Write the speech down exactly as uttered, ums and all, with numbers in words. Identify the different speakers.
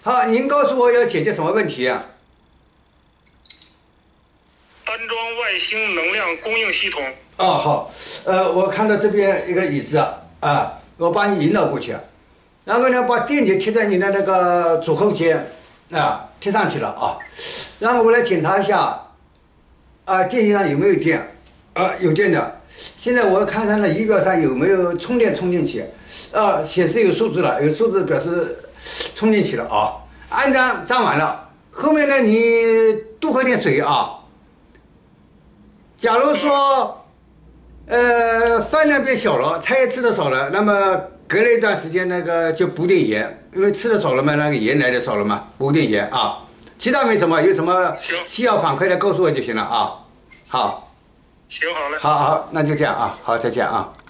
Speaker 1: 好，您告诉我要解决什么问题啊？
Speaker 2: 安装外星能量供应系统。
Speaker 1: 哦，好，呃，我看到这边一个椅子啊，我把你引导过去，然后呢，把电极贴在你的那个主控间啊，贴上去了啊，然后我来检查一下啊，电线上有没有电啊，有电的。现在我看它的仪表上有没有充电充进去，啊，显示有数字了，有数字表示充进去了啊，安装装完了，后面呢你多喝点水啊。假如说，呃，饭量变小了，菜也吃的少了，那么隔了一段时间，那个就补点盐，因为吃的少了嘛，那个盐来的少了嘛，补点盐啊。其他没什么，有什么需要反馈的告诉我就行了啊。好，
Speaker 2: 行，好嘞。
Speaker 1: 好好，那就这样啊，好，再见啊。